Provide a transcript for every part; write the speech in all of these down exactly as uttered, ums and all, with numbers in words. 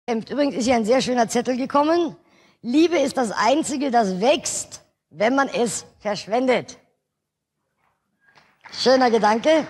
Übrigens ist hier ein sehr schöner Zettel gekommen. Liebe ist das Einzige, das wächst, wenn man es verschwendet. Schöner Gedanke.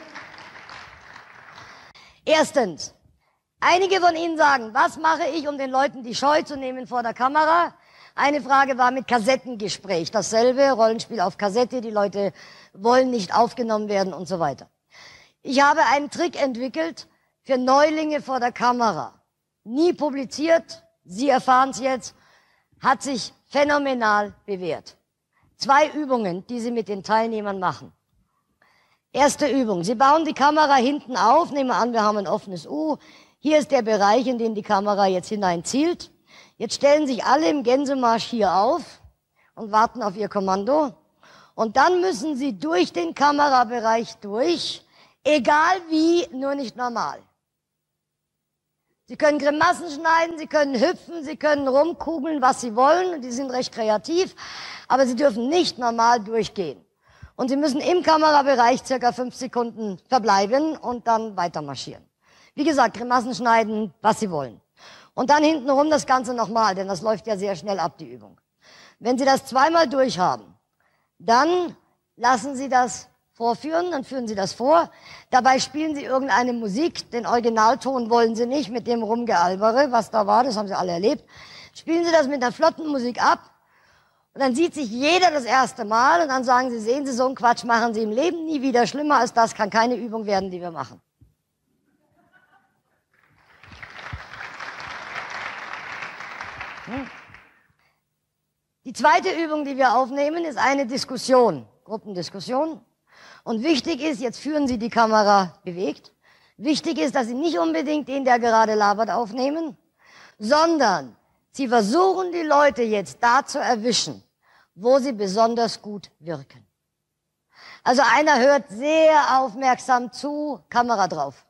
Erstens, einige von Ihnen sagen, was mache ich, um den Leuten die Scheu zu nehmen vor der Kamera? Eine Frage war mit Kassettengespräch. Dasselbe, Rollenspiel auf Kassette, die Leute wollen nicht aufgenommen werden und so weiter. Ich habe einen Trick entwickelt für Neulinge vor der Kamera. Nie publiziert, Sie erfahren es jetzt, hat sich phänomenal bewährt. Zwei Übungen, die Sie mit den Teilnehmern machen. Erste Übung, Sie bauen die Kamera hinten auf, nehmen wir an, wir haben ein offenes U. Hier ist der Bereich, in den die Kamera jetzt hinein zielt. Jetzt stellen sich alle im Gänsemarsch hier auf und warten auf Ihr Kommando. Und dann müssen Sie durch den Kamerabereich durch, egal wie, nur nicht normal. Sie können Grimassen schneiden, Sie können hüpfen, Sie können rumkugeln, was Sie wollen. Die sind recht kreativ, aber Sie dürfen nicht normal durchgehen. Und Sie müssen im Kamerabereich circa fünf Sekunden verbleiben und dann weiter marschieren. Wie gesagt, Grimassen schneiden, was Sie wollen. Und dann hintenrum das Ganze nochmal, denn das läuft ja sehr schnell ab, die Übung. Wenn Sie das zweimal durchhaben, dann lassen Sie das vorführen, dann führen Sie das vor. Dabei spielen Sie irgendeine Musik, den Originalton wollen Sie nicht, mit dem Rumgealbere, was da war, das haben Sie alle erlebt. Spielen Sie das mit einer flotten Musik ab und dann sieht sich jeder das erste Mal und dann sagen Sie, sehen Sie, so einen Quatsch machen Sie im Leben nie wieder. Schlimmer als das kann keine Übung werden, die wir machen. Hm. Die zweite Übung, die wir aufnehmen, ist eine Diskussion, Gruppendiskussion. Und wichtig ist, jetzt führen Sie die Kamera bewegt, wichtig ist, dass Sie nicht unbedingt den, der gerade labert, aufnehmen, sondern Sie versuchen, die Leute jetzt da zu erwischen, wo sie besonders gut wirken. Also einer hört sehr aufmerksam zu, Kamera drauf.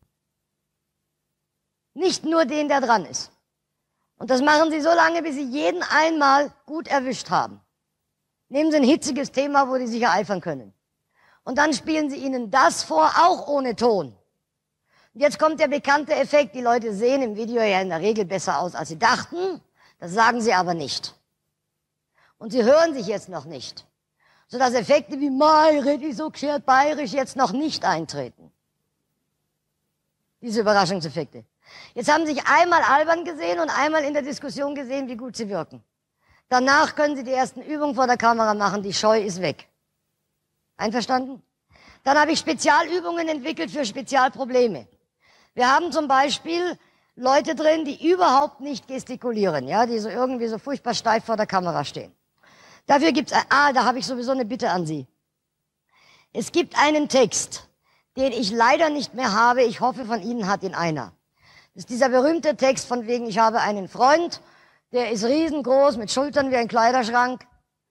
Nicht nur den, der dran ist. Und das machen Sie so lange, bis Sie jeden einmal gut erwischt haben. Nehmen Sie ein hitziges Thema, wo die sich ereifern können. Und dann spielen Sie ihnen das vor, auch ohne Ton. Und jetzt kommt der bekannte Effekt. Die Leute sehen im Video ja in der Regel besser aus, als sie dachten. Das sagen sie aber nicht. Und sie hören sich jetzt noch nicht. Sodass Effekte wie Mai, red ich so geschert bayerisch jetzt noch nicht eintreten. Diese Überraschungseffekte. Jetzt haben Sie sich einmal albern gesehen und einmal in der Diskussion gesehen, wie gut Sie wirken. Danach können Sie die ersten Übungen vor der Kamera machen. Die Scheu ist weg. Einverstanden? Dann habe ich Spezialübungen entwickelt für Spezialprobleme. Wir haben zum Beispiel Leute drin, die überhaupt nicht gestikulieren, ja, die so irgendwie so furchtbar steif vor der Kamera stehen. Dafür gibt's, ah, da habe ich sowieso eine Bitte an Sie. Es gibt einen Text, den ich leider nicht mehr habe. Ich hoffe, von Ihnen hat ihn einer. Das ist dieser berühmte Text von wegen, ich habe einen Freund, der ist riesengroß, mit Schultern wie ein Kleiderschrank.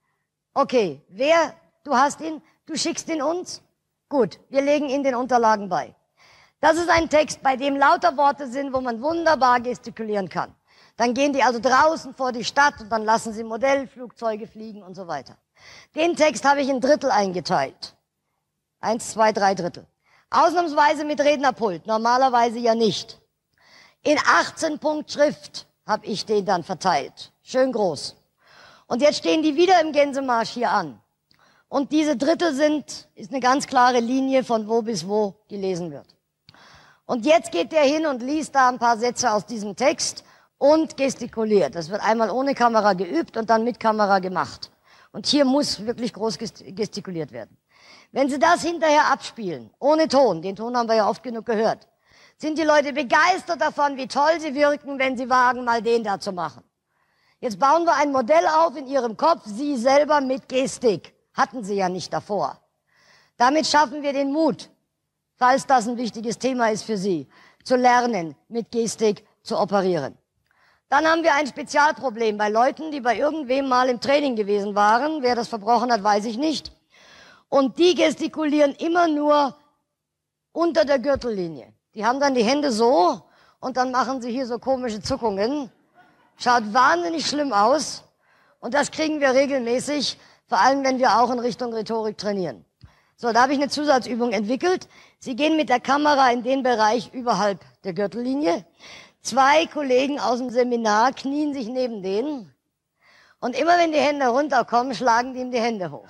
Okay, wer, du hast ihn? Du schickst ihn uns? Gut, wir legen ihn den Unterlagen bei. Das ist ein Text, bei dem lauter Worte sind, wo man wunderbar gestikulieren kann. Dann gehen die also draußen vor die Stadt und dann lassen sie Modellflugzeuge fliegen und so weiter. Den Text habe ich in Drittel eingeteilt. Eins, zwei, drei Drittel. Ausnahmsweise mit Rednerpult, normalerweise ja nicht. In achtzehn Punkt Schrift habe ich den dann verteilt. Schön groß. Und jetzt stehen die wieder im Gänsemarsch hier an. Und diese Drittel sind, ist eine ganz klare Linie, von wo bis wo gelesen wird. Und jetzt geht der hin und liest da ein paar Sätze aus diesem Text und gestikuliert. Das wird einmal ohne Kamera geübt und dann mit Kamera gemacht. Und hier muss wirklich groß gestikuliert werden. Wenn Sie das hinterher abspielen, ohne Ton, den Ton haben wir ja oft genug gehört, sind die Leute begeistert davon, wie toll sie wirken, wenn sie wagen, mal den da zu machen. Jetzt bauen wir ein Modell auf in Ihrem Kopf, Sie selber mit Gestik. Hatten Sie ja nicht davor. Damit schaffen wir den Mut, falls das ein wichtiges Thema ist für Sie, zu lernen, mit Gestik zu operieren. Dann haben wir ein Spezialproblem bei Leuten, die bei irgendwem mal im Training gewesen waren. Wer das verbrochen hat, weiß ich nicht. Und die gestikulieren immer nur unter der Gürtellinie. Die haben dann die Hände so und dann machen sie hier so komische Zuckungen. Schaut wahnsinnig schlimm aus. Und das kriegen wir regelmäßig, vor allem wenn wir auch in Richtung Rhetorik trainieren. So, da habe ich eine Zusatzübung entwickelt. Sie gehen mit der Kamera in den Bereich überhalb der Gürtellinie, Zwei Kollegen aus dem Seminar knien sich neben denen und immer wenn die Hände runterkommen, schlagen die ihm die Hände hoch.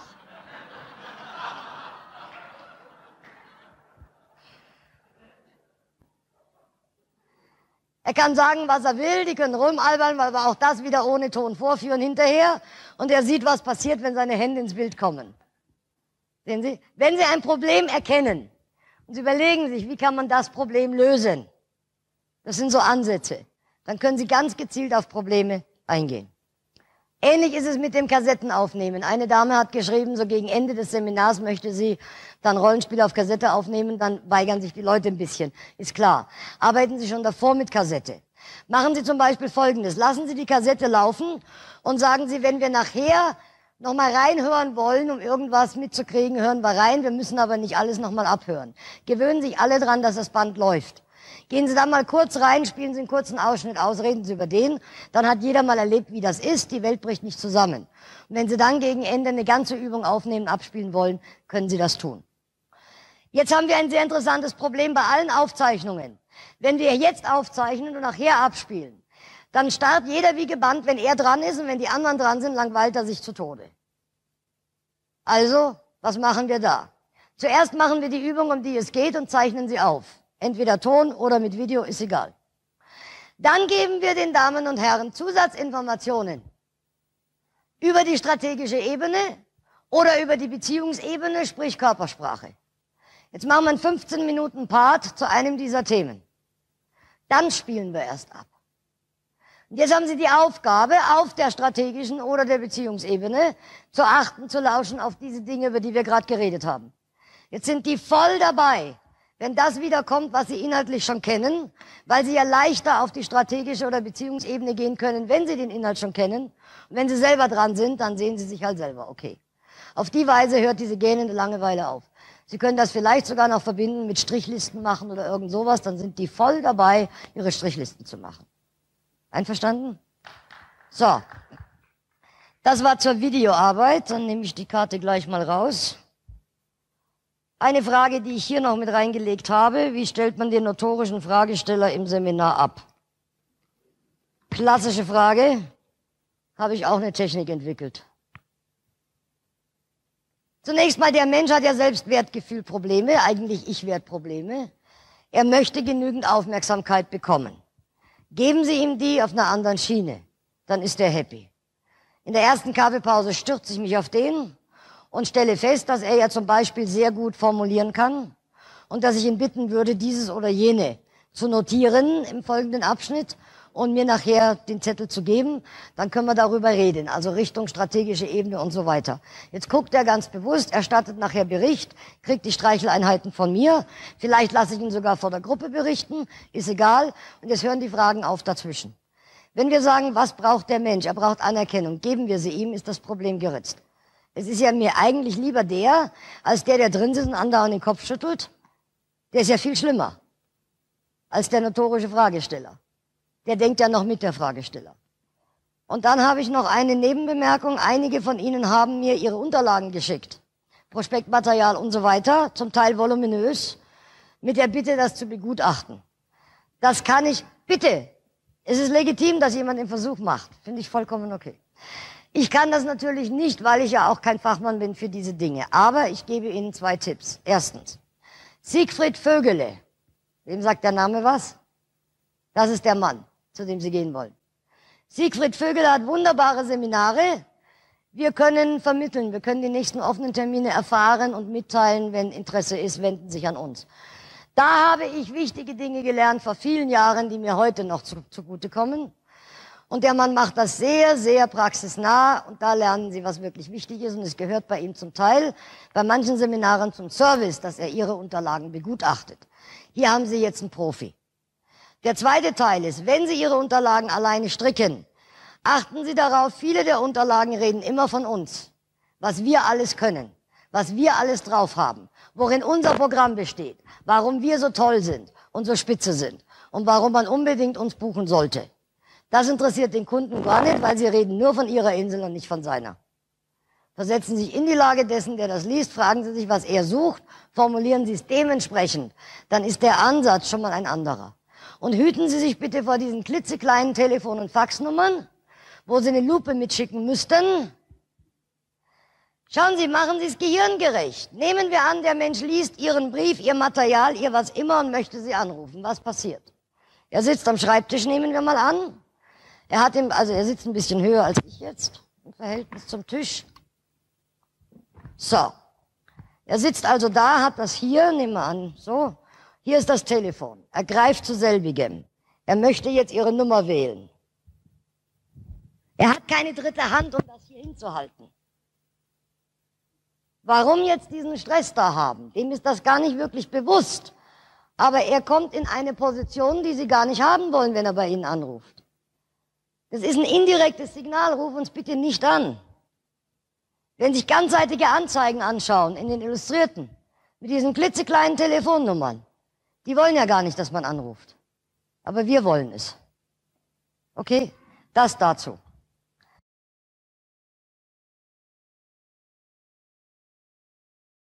Er kann sagen, was er will, die können rumalbern, weil wir auch das wieder ohne Ton vorführen hinterher. Und er sieht, was passiert, wenn seine Hände ins Bild kommen. Sehen Sie? Wenn Sie ein Problem erkennen und Sie überlegen sich, wie kann man das Problem lösen, das sind so Ansätze, dann können Sie ganz gezielt auf Probleme eingehen. Ähnlich ist es mit dem Kassettenaufnehmen. Eine Dame hat geschrieben, so gegen Ende des Seminars möchte sie dann Rollenspiel auf Kassette aufnehmen, dann weigern sich die Leute ein bisschen. Ist klar. Arbeiten Sie schon davor mit Kassette. Machen Sie zum Beispiel Folgendes. Lassen Sie die Kassette laufen und sagen Sie, wenn wir nachher nochmal reinhören wollen, um irgendwas mitzukriegen, hören wir rein. Wir müssen aber nicht alles nochmal abhören. Gewöhnen sich alle dran, dass das Band läuft. Gehen Sie dann mal kurz rein, spielen Sie einen kurzen Ausschnitt aus, reden Sie über den. Dann hat jeder mal erlebt, wie das ist. Die Welt bricht nicht zusammen. Und wenn Sie dann gegen Ende eine ganze Übung aufnehmen, abspielen wollen, können Sie das tun. Jetzt haben wir ein sehr interessantes Problem bei allen Aufzeichnungen. Wenn wir jetzt aufzeichnen und nachher abspielen, dann starrt jeder wie gebannt, wenn er dran ist, und wenn die anderen dran sind, langweilt er sich zu Tode. Also, was machen wir da? Zuerst machen wir die Übung, um die es geht, und zeichnen sie auf. Entweder Ton oder mit Video, ist egal. Dann geben wir den Damen und Herren Zusatzinformationen über die strategische Ebene oder über die Beziehungsebene, sprich Körpersprache. Jetzt machen wir einen fünfzehn Minuten Part zu einem dieser Themen. Dann spielen wir erst ab. Und jetzt haben Sie die Aufgabe, auf der strategischen oder der Beziehungsebene zu achten, zu lauschen auf diese Dinge, über die wir gerade geredet haben. Jetzt sind die voll dabei, wenn das wieder kommt, was Sie inhaltlich schon kennen, weil Sie ja leichter auf die strategische oder Beziehungsebene gehen können, wenn Sie den Inhalt schon kennen. Und wenn Sie selber dran sind, dann sehen Sie sich halt selber, okay. Auf die Weise hört diese gähnende Langeweile auf. Sie können das vielleicht sogar noch verbinden mit Strichlisten machen oder irgend sowas, dann sind die voll dabei, ihre Strichlisten zu machen. Einverstanden? So. Das war zur Videoarbeit, dann nehme ich die Karte gleich mal raus. Eine Frage, die ich hier noch mit reingelegt habe: Wie stellt man den notorischen Fragesteller im Seminar ab? Klassische Frage, habe ich auch eine Technik entwickelt. Zunächst mal, der Mensch hat ja Selbstwertgefühlprobleme, eigentlich Ich-Wert-Probleme. Er möchte genügend Aufmerksamkeit bekommen. Geben Sie ihm die auf einer anderen Schiene, dann ist er happy. In der ersten Kaffeepause stürze ich mich auf den und stelle fest, dass er ja zum Beispiel sehr gut formulieren kann und dass ich ihn bitten würde, dieses oder jene zu notieren im folgenden Abschnitt und mir nachher den Zettel zu geben. Dann können wir darüber reden, also Richtung strategische Ebene und so weiter. Jetzt guckt er ganz bewusst, erstattet nachher Bericht, kriegt die Streicheleinheiten von mir. Vielleicht lasse ich ihn sogar vor der Gruppe berichten, ist egal. Und jetzt hören die Fragen auf dazwischen. Wenn wir sagen, was braucht der Mensch? Er braucht Anerkennung. Geben wir sie ihm, ist das Problem geritzt. Es ist ja mir eigentlich lieber der, als der, der drin sitzt und andauernd den Kopf schüttelt. Der ist ja viel schlimmer als der notorische Fragesteller. Der denkt ja noch mit, der Fragesteller. Und dann habe ich noch eine Nebenbemerkung. Einige von Ihnen haben mir ihre Unterlagen geschickt. Prospektmaterial und so weiter, zum Teil voluminös, mit der Bitte, das zu begutachten. Das kann ich, bitte, es ist legitim, dass jemand den Versuch macht. Finde ich vollkommen okay. Ich kann das natürlich nicht, weil ich ja auch kein Fachmann bin für diese Dinge. Aber ich gebe Ihnen zwei Tipps. Erstens, Siegfried Vögele. Wem sagt der Name was? Das ist der Mann, zu dem Sie gehen wollen. Siegfried Vögele hat wunderbare Seminare. Wir können vermitteln, wir können die nächsten offenen Termine erfahren und mitteilen. Wenn Interesse ist, wenden Sie sich an uns. Da habe ich wichtige Dinge gelernt vor vielen Jahren, die mir heute noch zu, zugutekommen. Und der Mann macht das sehr, sehr praxisnah. Und da lernen Sie, was wirklich wichtig ist. Und es gehört bei ihm zum Teil, bei manchen Seminaren zum Service, dass er Ihre Unterlagen begutachtet. Hier haben Sie jetzt einen Profi. Der zweite Teil ist, wenn Sie Ihre Unterlagen alleine stricken, achten Sie darauf, viele der Unterlagen reden immer von uns. Was wir alles können, was wir alles drauf haben, worin unser Programm besteht, warum wir so toll sind und so spitze sind und warum man unbedingt uns buchen sollte. Das interessiert den Kunden gar nicht, weil sie reden nur von ihrer Insel und nicht von seiner. Versetzen Sie sich in die Lage dessen, der das liest, fragen Sie sich, was er sucht, formulieren Sie es dementsprechend. Dann ist der Ansatz schon mal ein anderer. Und hüten Sie sich bitte vor diesen klitzekleinen Telefon- und Faxnummern, wo Sie eine Lupe mitschicken müssten. Schauen Sie, machen Sie es gehirngerecht. Nehmen wir an, der Mensch liest Ihren Brief, Ihr Material, Ihr was immer und möchte Sie anrufen. Was passiert? Er sitzt am Schreibtisch, nehmen wir mal an. Er hat im, also er sitzt ein bisschen höher als ich jetzt, im Verhältnis zum Tisch. So. Er sitzt also da, hat das hier, nehmen wir an, so. Hier ist das Telefon. Er greift zu selbigem. Er möchte jetzt Ihre Nummer wählen. Er hat keine dritte Hand, um das hier hinzuhalten. Warum jetzt diesen Stress da haben? Dem ist das gar nicht wirklich bewusst. Aber er kommt in eine Position, die Sie gar nicht haben wollen, wenn er bei Ihnen anruft. Das ist ein indirektes Signal, ruf uns bitte nicht an. Wenn Sie sich ganzseitige Anzeigen anschauen in den Illustrierten, mit diesen klitzekleinen Telefonnummern, die wollen ja gar nicht, dass man anruft. Aber wir wollen es. Okay? Das dazu.